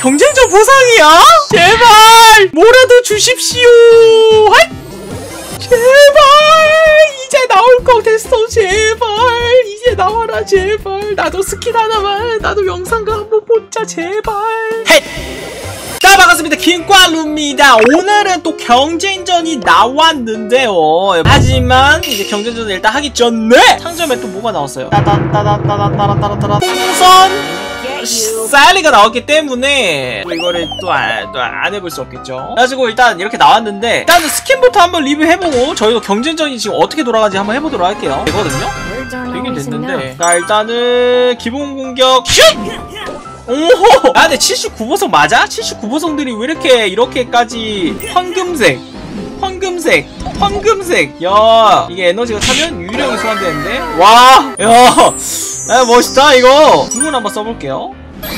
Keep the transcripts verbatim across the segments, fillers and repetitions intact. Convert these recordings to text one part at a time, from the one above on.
경쟁전 보상이야? 제발 뭐라도 주십시오. 하이! 제발 이제 나올 거 됐어. 제발 이제 나와라. 제발 나도 스킨 하나만, 나도 영상과 한번 보자. 제발. 헷! 자, 반갑습니다. 킹꽈루입니다. 오늘은 또 경쟁전이 나왔는데요. 하지만 이제 경쟁전을 일단 하기 전에 상점에 또 뭐가 나왔어요? 따다따다따다따다따다 풍선 쌀리가 나왔기 때문에 또 이거를 또 안 해볼 수 없겠죠. 그래가지고 일단 이렇게 나왔는데 일단은 스킨부터 한번 리뷰해보고 저희도 경쟁전이 지금 어떻게 돌아가는지 한번 해보도록 할게요. 되거든요? 되긴 됐는데 자, 일단은 기본 공격 슛! 오호! 아, 근데 칠십구 보석 맞아? 칠십구 보석들이 왜 이렇게 이렇게까지 황금색 황금색 황금색 야, 이게 에너지가 차면 유령이 소환되는데 와! 야! 야, 멋있다 이거. 궁을 한번 써볼게요.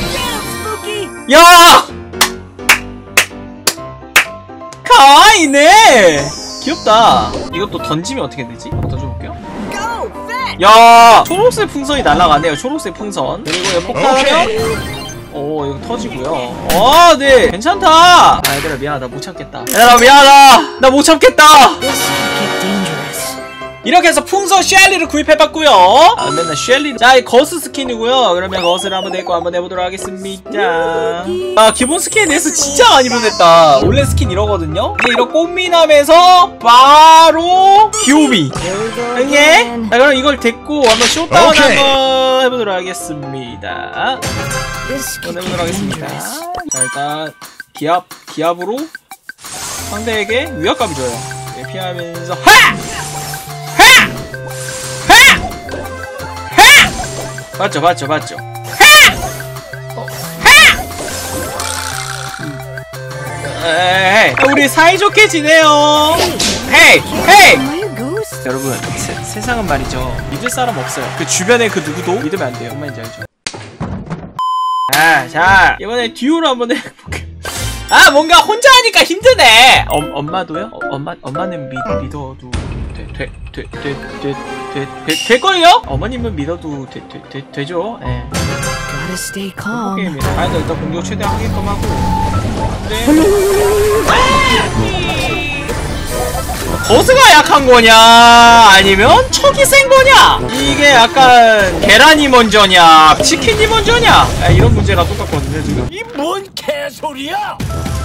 야! 가와이네. 귀엽다. 이것도 던지면 어떻게 되지? 한번 던져볼게요. 야! 초록색 풍선이 날아가네요. 초록색 풍선. 그리고 이거 폭탄하면 오, 이거 터지고요. 아, 네. 괜찮다. 아, 얘들아 미안하다. 못 참겠다. 얘들아 미안하다. 나 못 참겠다. 이렇게 해서 풍선 쉘리를 구입해봤고요. 아, 맨날 쉘리. 자, 이 거스 스킨이고요. 그러면 거스를 한번 데리고 한번 해보도록 하겠습니다. 아, 기본 스킨에 대해서 진짜 많이 보냈다. 원래 스킨 이러거든요. 이제 이런 꽃미남에서 바로 귀요미. 응애? 자, 그럼 이걸 데리고 한번 쇼다운 okay. 한번 해보도록 하겠습니다. 한번 해보도록 하겠습니다. 자, 일단 기압, 기압으로 상대에게 위압감이 줘요. 네, 피하면서 하! 맞죠, 맞죠, 맞죠. 어. 에이, 우리 사이좋게 지내요. 헤이, 헤이. 여러분, 세, 세상은 말이죠. 믿을 사람 없어요. 그 주변에 그 누구도 믿으면 안 돼요. 뭔 말인지 알죠? 아, 자, 이번에 듀오로 한번 해볼게요. 아, 뭔가 혼자 하니까 힘드네. 엄, 엄마도요? 어, 엄마, 엄마는 믿, 믿어도 돼, 돼, 돼, 돼, 돼, 돼, 돼, 될걸요? 어머님은 믿어도 돼, 돼, 돼, 되죠. 예. 게임이다. 아, 일단 공격 최대한 하게끔 하고. 네. 거스가 약한 거냐? 아니면 척이 센 거냐? 이게 약간 계란이 먼저냐? 치킨이 먼저냐? 아, 이런 문제가 똑같거든요, 지금. 이 뭔 개소리야?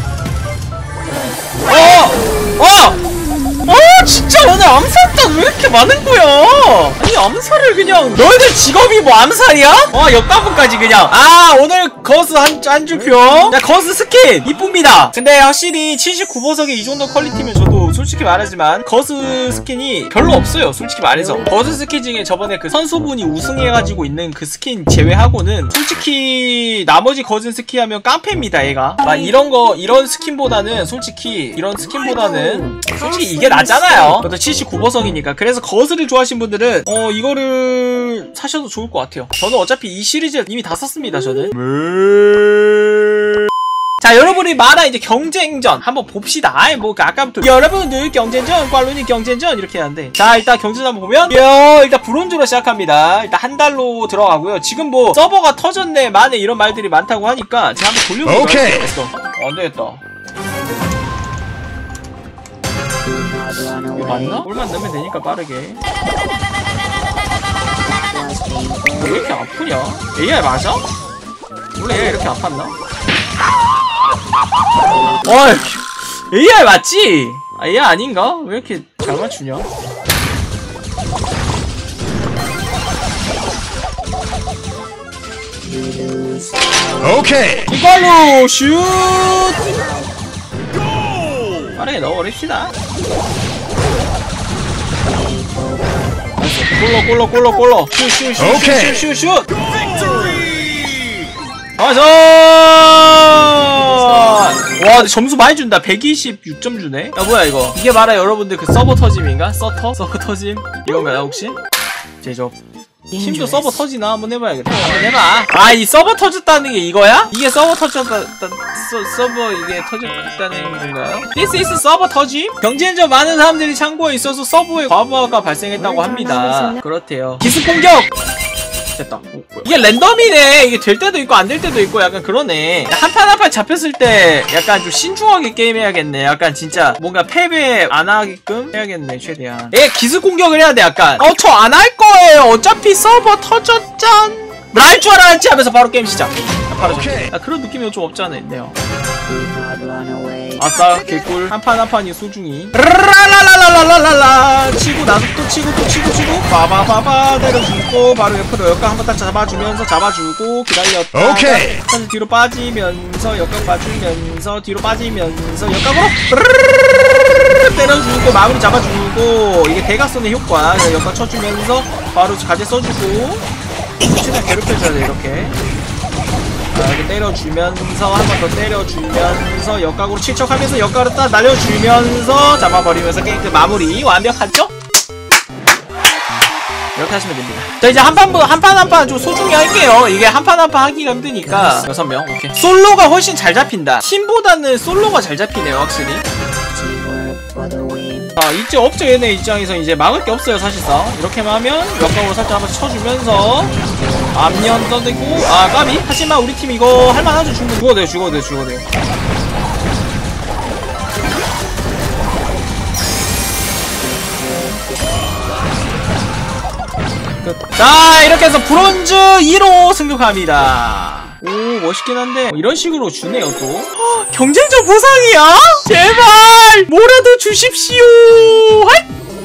어! 어! 어, 진짜 오늘 암살단 왜 이렇게 많은 거야? 아니, 암살을 그냥 너희들 직업이 뭐 암살이야? 와, 역가부까지 그냥. 아, 오늘 거스 한, 한 주평. 자, 거스 스킨 이쁩니다. 근데 확실히 칠십구 보석이 이 정도 퀄리티면 저도 솔직히 말하지만 거스 스킨이 별로 없어요. 솔직히 말해서 거스 스킨 중에 저번에 그 선수분이 우승해가지고 있는 그 스킨 제외하고는 솔직히 나머지 거스 스킨 하면 깡패입니다. 얘가 막 이런거 이런 스킨보다는 솔직히 이런 스킨보다는 솔직히 이게 낫잖아요. 그것도 칠십구 보석이니까. 그래서 거스를 좋아하시는 분들은 어 이거를 사셔도 좋을 것 같아요. 저는 어차피 이 시리즈 이미 다 썼습니다. 저는. 자, 여러분이 말한 이제 경쟁전 한번 봅시다. 아이, 뭐 아까부터 여러분들 경쟁전, 꽈루니 경쟁전 이렇게 하는데, 자, 일단 경쟁전 한번 보면 야, 일단 브론즈로 시작합니다. 일단 한 달로 들어가고요. 지금 뭐 서버가 터졌네 만에 이런 말들이 많다고 하니까 제가 한번 돌려보도록 할게요. 어, 안되겠다. 이거 맞나? 골만 넣으면 되니까 빠르게. 왜 이렇게 아프냐? 에이아이 맞아? 원래 에이아이 이렇게 아팠나? 어이, 에이아이 맞지? 아, 에이아이 아닌가? 왜 이렇게 잘 맞추냐? 오케이! 이걸로 슛! 빠르게 넣어버립시다. 꼴러 꼴러 꼴러 꼴러 슛슛슛슛슛슛 맞아. 와, 근데 점수 많이 준다. 백이십육 점 주네. 야, 뭐야 이거. 이게 말아 여러분들 그 서버 터짐인가? 서터? 서버 터짐? 이건가요 혹시? 제접 팀도 서버 터지나? 한번 해봐야겠다. 한번 해봐. 아, 이 서버 터졌다는 게 이거야? 이게 서버 터졌다, 서, 서버 이게 터졌다는 건가요? This is 서버 터짐? 경쟁전 많은 사람들이 창고에 있어서 서버에 과부하가 발생했다고 합니다. 그렇대요. 기습 공격! 됐다. 오, 뭐야. 이게 랜덤이네. 이게 될 때도 있고 안 될 때도 있고 약간 그러네. 한 판 한 판 잡혔을 때 약간 좀 신중하게 게임해야겠네. 약간 진짜 뭔가 패배 안 하게끔 해야겠네 최대한. 얘 기습 공격을 해야 돼 약간. 어, 저 안 할 거예요. 어차피 서버 터졌짠. 뭐 할 줄 알았지 하면서 바로 게임 시작. 바로 아, 그런 느낌이 좀 없지 않아 있네요. 아싸 개꿀. 한 판 한 판이 소중히 라라라라라라라라 치고 나서 또 치고 또 치고 치고 빠바바바 내려주고 바로 옆으로 역각 한번 딱 잡아주면서 잡아주고 기다렸다. 오케이. 다시 뒤로 빠지면서 역각 봐주면서 뒤로 빠지면서 역각으로 때려주고 마무리 잡아주고 이게 대각선의 효과. 역각 쳐주면서 바로 가재 써주고 최대한 괴롭혀줘야 돼 이렇게. 자, 이렇게 때려주면서 한 번 더 때려주면서 역각으로 칠척하면서 역각으로 딱 날려주면서 잡아버리면서 게임 끝. 마무리 완벽하죠? 이렇게 하시면 됩니다. 자, 이제 한 판 한 판 한 판 좀 소중히 할게요. 이게 한 판 한 판 하기가 힘드니까. 여섯 명 오케이. 솔로가 훨씬 잘 잡힌다. 팀보다는 솔로가 잘 잡히네요 확실히. 아, 이제 없죠. 얘네 입장에서 이제 막을 게 없어요 사실상. 이렇게만 하면 역각으로 살짝 한번 쳐주면서 앞면 떠들고. 아 까비. 하지만 우리 팀 이거 할만하죠. 충분히 죽어도 돼요 죽어도 돼요 죽어도 돼요. 끝. 자, 이렇게 해서 브론즈 이로 승격합니다. 오, 멋있긴 한데 이런 식으로 주네요 또. 허, 경쟁적 보상이야? 제발 뭐라도 주십시오. 하이!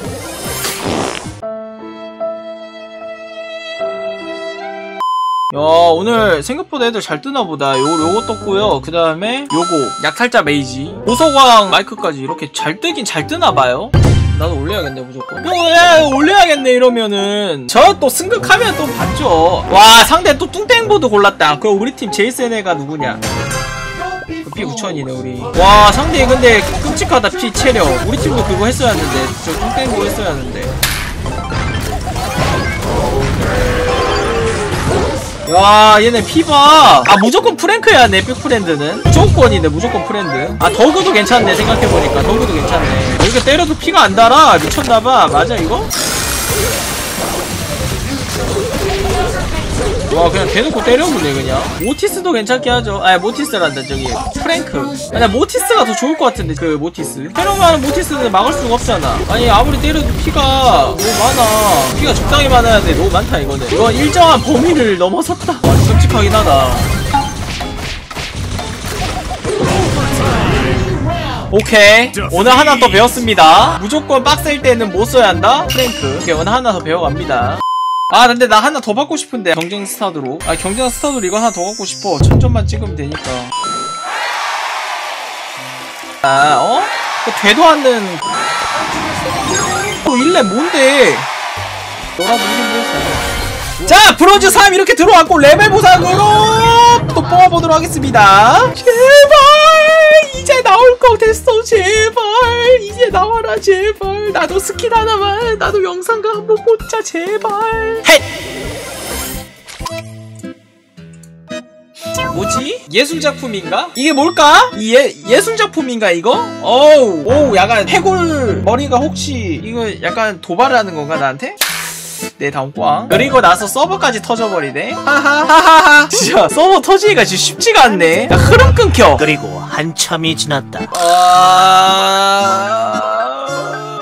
야, 오늘 생각보다 애들 잘 뜨나보다. 요, 요거 떴고요. 그 다음에 요거 약탈자 메이지 보석왕 마이크까지 이렇게 잘 뜨긴 잘 뜨나봐요. 나도 올려야겠네 무조건. 어, 야, 올려야겠네 이러면은. 저 또 승극하면 또 봤죠. 와, 상대 또 뚱땡보드 골랐다. 그럼 우리 팀 제일 센 애가 누구냐? 그 피 구천이네 우리. 와, 상대 근데 끔찍하다. 피 체력. 우리 팀도 그거 했어야 하는데. 저 뚱땡보 했어야 하는데. 와, 얘네 피봐. 아, 무조건 프랭크야. 내 백프렌드는 무조건이네. 무조건 프렌드. 아, 더그도 괜찮네. 생각해보니까 더그도 괜찮네. 이렇게 때려도 피가 안 달아. 미쳤나봐. 맞아 이거? 와, 그냥 대놓고 때려보네 그냥. 모티스도 괜찮게 하죠. 아니, 모티스란다 저기 프랭크. 아니, 모티스가 더 좋을 것 같은데. 그 모티스 테러가는 모티스는 막을 수가 없잖아. 아니, 아무리 때려도 피가 너무 많아. 피가 적당히 많아야 돼. 너무 많다 이거는. 이건 일정한 범위를 넘어섰다. 와, 끔찍하긴 하다. 오케이, 오늘 하나 더 배웠습니다. 무조건 빡셀 때는 뭐 써야 한다? 프랭크. 오케이, 오늘 하나 더 배워갑니다. 아, 근데 나 하나 더 받고 싶은데. 경쟁 스타드로. 아, 경쟁 스타드로 이거 하나 더 갖고 싶어. 천점만 찍으면 되니까. 아, 어? 그 되도 않는. 또 일 렙 뭔데? 너라도 일 렙 했어. 자, 브론즈 삼 이렇게 들어왔고 레벨 보상으로 또 뽑아보도록 하겠습니다. 제발 이제 나올 거 됐어. 제발 이제 나와라. 제발 나도 스킨 하나만. 나도 영상과 한번 보자. 제발. 헷! 뭐지? 예술작품인가? 이게 뭘까? 이 예, 예술작품인가 이거? 어우, 오우, 약간 해골 머리가 혹시 이거 약간 도발을 하는 건가 나한테? 네, 다음 꽝. 그리고 나서 서버까지 터져버리네. 하하하하하. 진짜 서버 터지기가 진짜 쉽지가 않네. 야, 흐름 끊겨. 그리고 한참이 지났다. 아...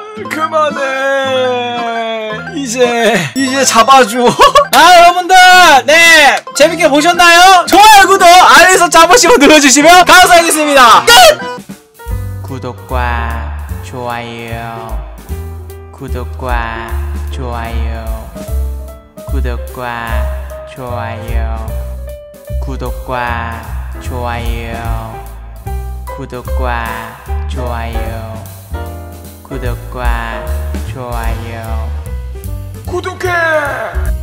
그만해. 이제 이제 잡아줘. 아, 여러분들, 네, 재밌게 보셨나요? 좋아요, 구독, 알림 잡으시고 눌러주시면 감사하겠습니다. 끝! 구독과 좋아요, 구독과 좋아요, 구독과 좋아요, 구독과 좋아요, 구독과 좋아요, 구독과 좋아요. 구독해!